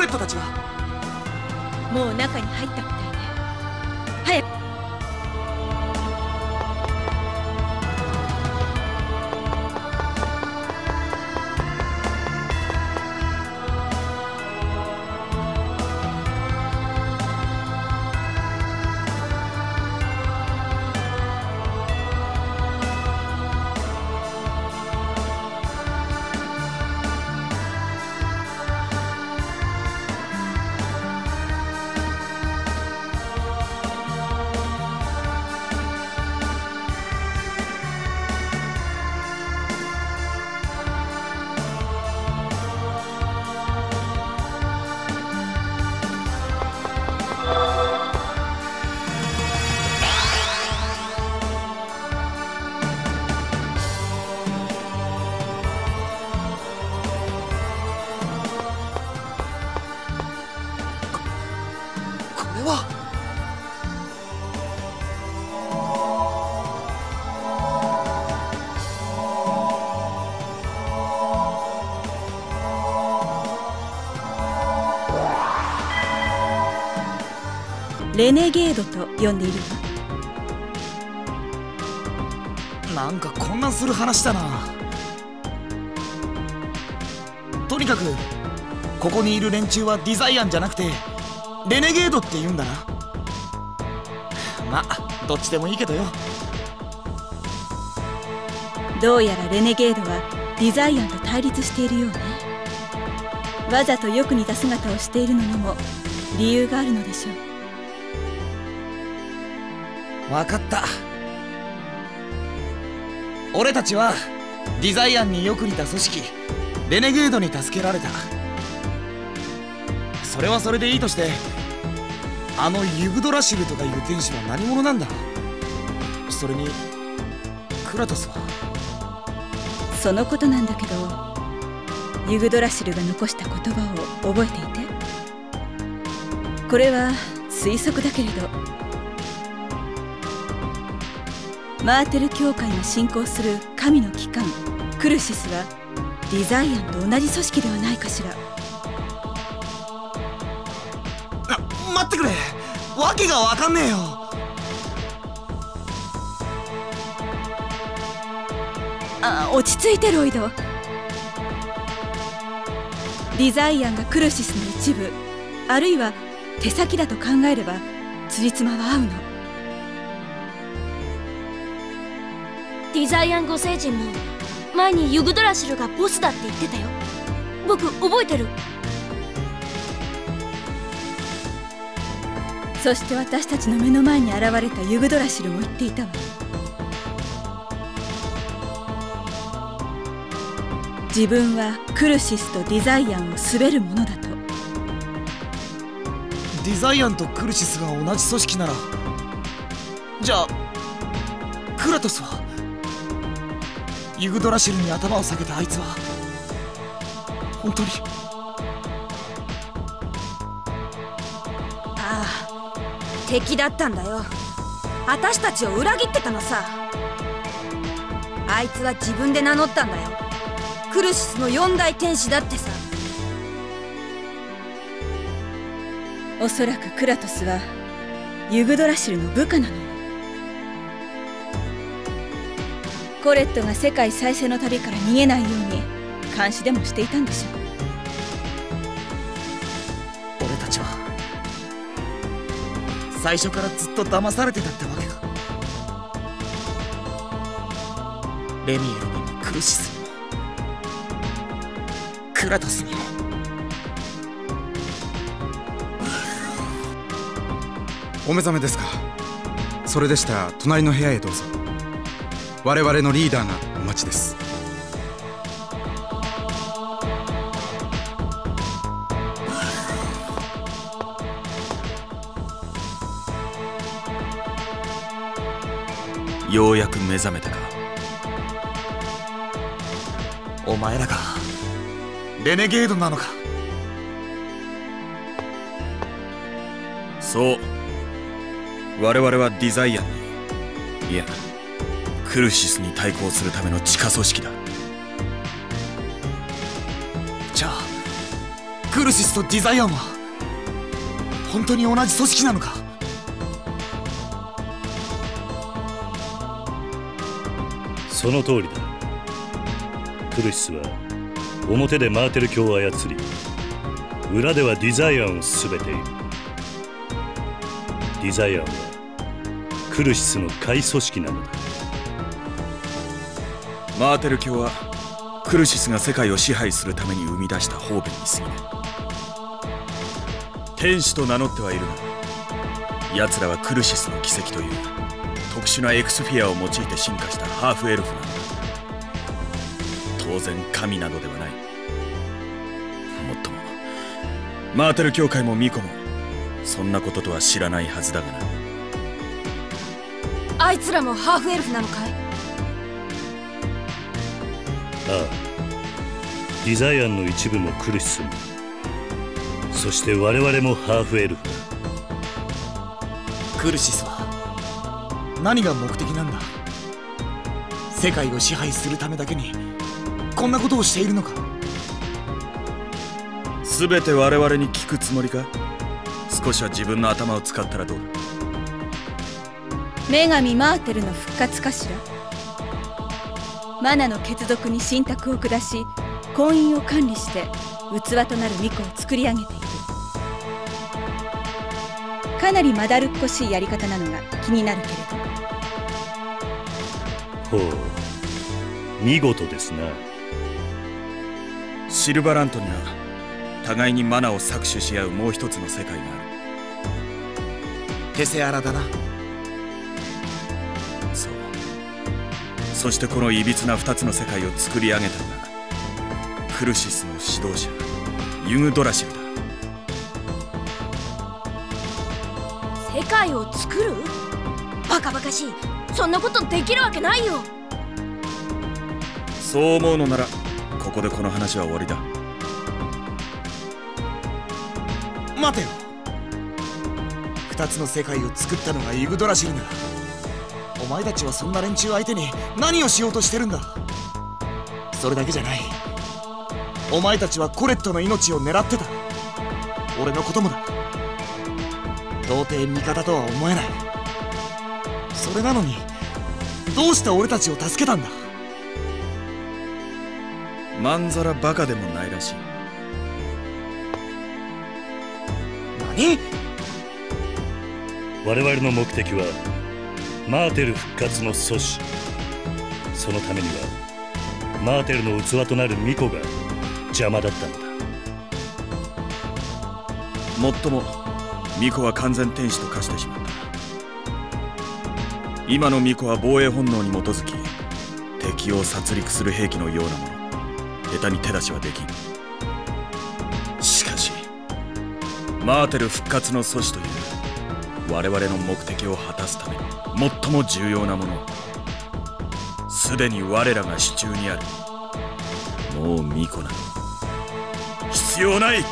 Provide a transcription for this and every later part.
レットたちは？ もう中に入ったみたいね。早く。レネゲードと呼んでいるわ。なんか混乱する話だな。とにかくここにいる連中はディザイアンじゃなくてレネゲードって言うんだな。まあどっちでもいいけどよ。 どうやらレネゲードはディザイアンと対立しているようね。わざとよく似た姿をしているのにも理由があるのでしょう。 分かった。俺たちはディザイアンによく似た組織レネゲードに助けられた。それはそれでいいとして、あのユグドラシルとかいう天使は何者なんだ。それにクラトスは。 そのことなんだけど、ユグドラシルが残した言葉を覚えていて。これは推測だけれど、マーテル教会が信仰する神の機関クルシスはディザイアンと同じ組織ではないかしら。 待ってくれ、わけがわかんねえよ。 落ち着いてロイド。ディザイアンがクルシスの一部あるいは手先だと考えれば辻褄は合うの。 ディザイアン5星人も前にユグドラシルがボスだって言ってたよ。僕覚えてる。 そして私たちの目の前に現れたユグドラシルも言っていたわ。自分はクルシスとディザイアンを滑るものだと。 ディザイアンとクルシスが同じ組織なら、じゃあクラトスはユグドラシルに頭を下げたあいつは本当に。 ああ、敵だったんだよ。私たちを裏切ってたのさ。あいつは自分で名乗ったんだよ。クルシスの4大天使だってさ。 おそらくクラトスはユグドラシルの部下なのよ。コレットが世界再生の旅から逃げないように監視でもしていたんでしょう。 俺たちは最初からずっと騙されてたってわけか。レミエルにもクルシスにもクラトスにも。 お目覚めですか。それでしたら隣の部屋へどうぞ。我々のリーダーがお待ちです。 ようやく目覚めたか。 お前らがレネゲードなのか。 そう、我々はディザイアンに、いやクルシスに対抗するための地下組織だ。 じゃあククルシスとディザイアンは本当に同じ組織なのか？ その通りだ。クルシスは表でマーテル卿を操り、裏ではディザイアンを全ている。ディザイアンはクルシスの下位組織なのだ。 マーテル卿はクルシスが世界を支配するために生み出した方便に過ぎない。天使と名乗ってはいるが、奴らはクルシスの奇跡という特殊なエクスフィアを用いて進化したハーフエルフなのだ。当然神などではない。もっともマーテル教会もミコもそんなこととは知らないはずだがな。 あいつらもハーフエルフなのかい？ ああ、ディザイアンの一部もクルシスも、そして我々もハーフエルフだ。 クルシスは何が目的なんだ？世界を支配するためだけにこんなことをしているのか？ 全て我々に聞くつもりか？少しは自分の頭を使ったらどうだ？ 女神マーテルの復活かしら。マナの血族に神託を下し、婚姻を管理して器となる巫女を作り上げている。かなりまだるっこしいやり方なのが気になるけれど。ほう、見事ですな。 シルバラントには互いにマナを搾取し合うもう一つの世界がある。 テセアラだな。 そう。そしてこのいびつな2つの世界を作り上げたのがクルシスの指導者ユグドラシルだ。 世界を作る？バカバカしい。そんなことできるわけないよ。 そう思うのならここでこの話は終わりだ。 待てよ。2つの世界を作ったのがユグドラシルなら、お前たちはそんな連中相手に何をしようとしてるんだ？それだけじゃない。お前たちはコレットの命を狙ってた。俺のこともだ。到底味方とは思えない。それなのにどうして俺たちを助けたんだ？ まんざらバカでもないらしい。 何？ 我々の目的はマーテル復活の阻止。そのためにはマーテルの器となる巫女が邪魔だったのだ。 もっとも巫女は完全天使と化してしまった。今の巫女は防衛本能に基づき敵を殺戮する兵器のようなもの。下手に手出しはできん。しかしマーテル復活の阻止という我々の目的を果たすために最も重要なもの、すでに我らが手中にある。もう巫女など必要ない。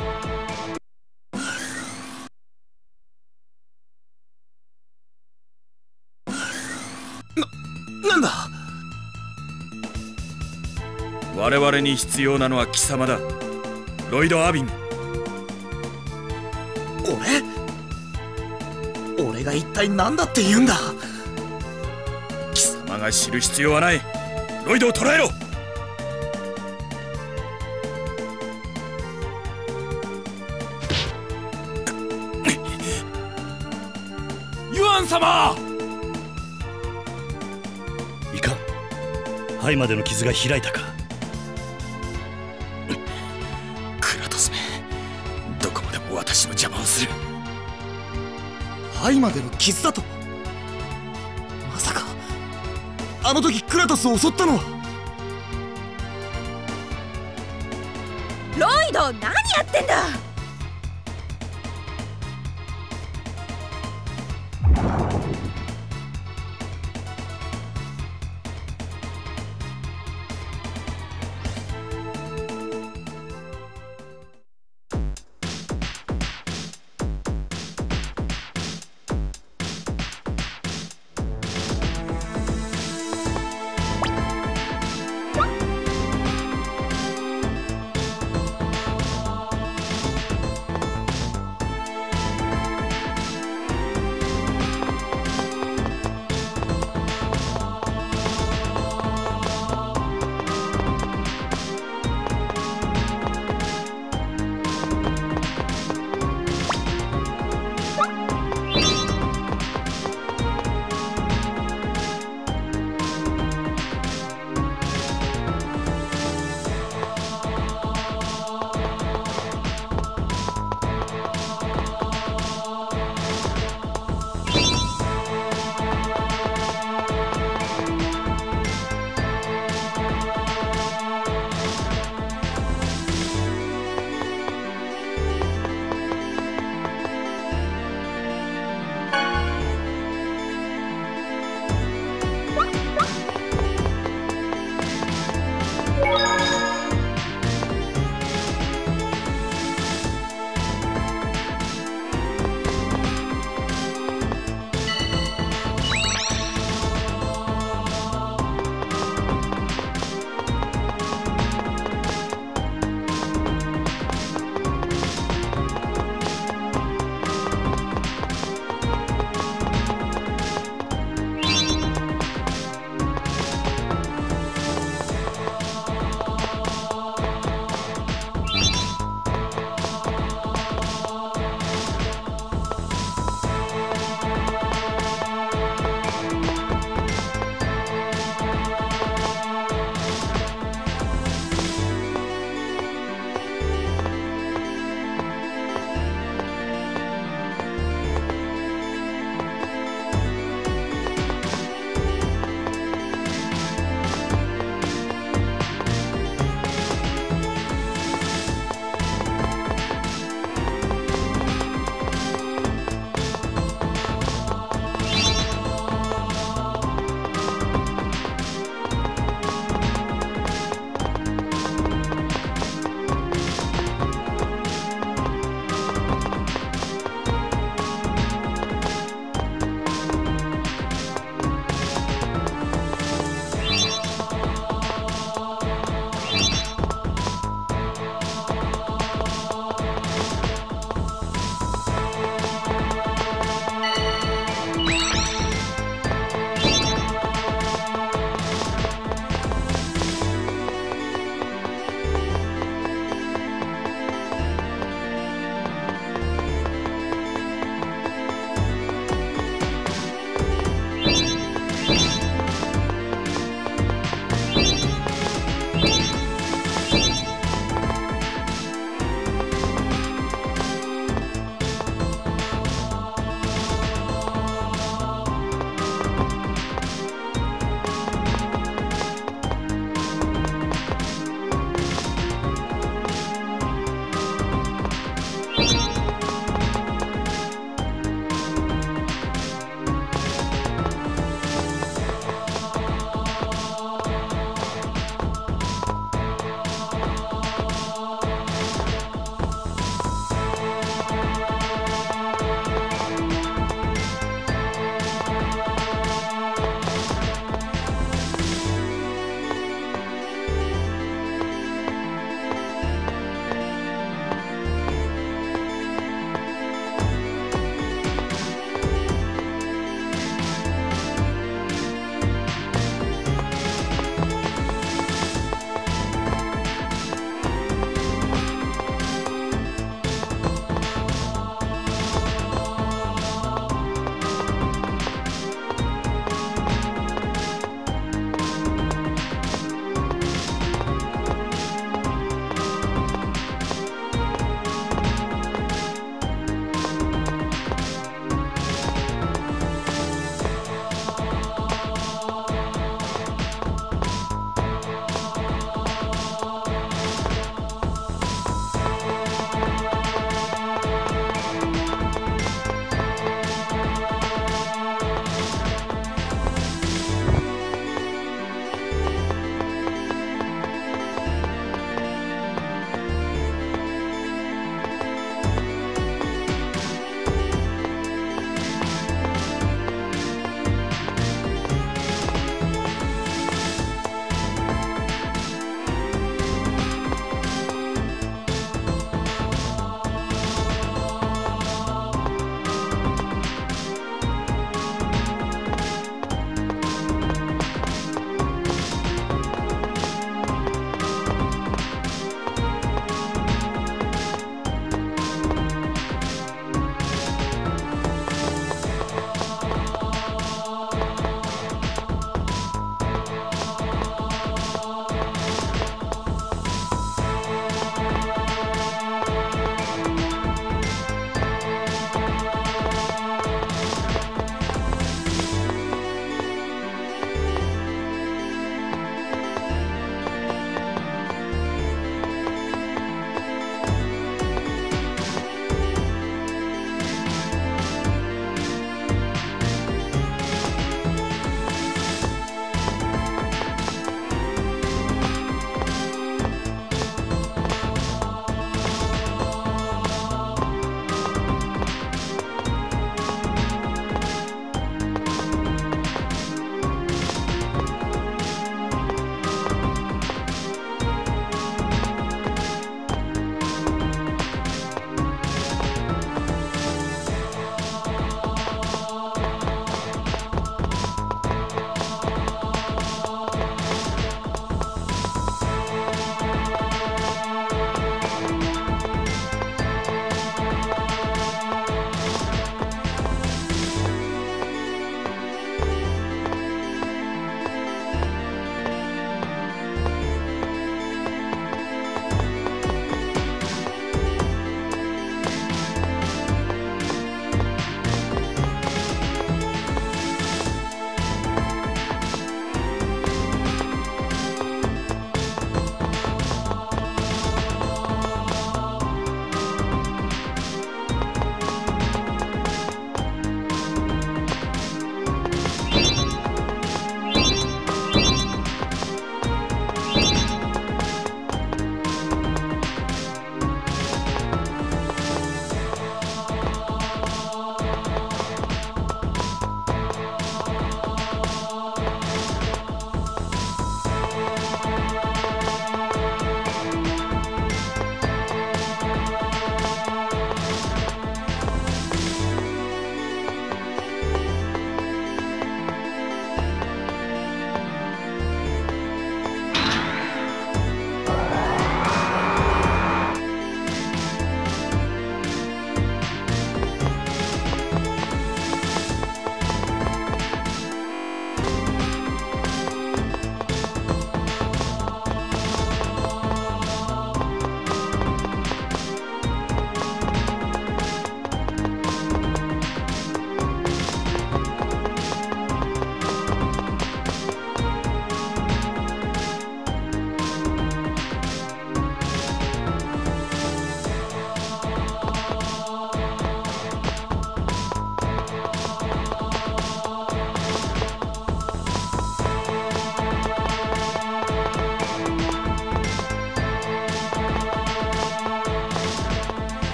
なんだ？ 我々に必要なのは貴様だ、ロイド・アビン。 俺が一体何だって言うんだ？ 貴様が知る必要はない。ロイドを捕らえろ。 ユアン様！ いかん。肺までの傷が開いたか。 クラトスめ、どこまでも私の邪魔をする。 肺までの傷だと？まさかあの時クラトスを襲ったのは？ ロイド、何やってんだ！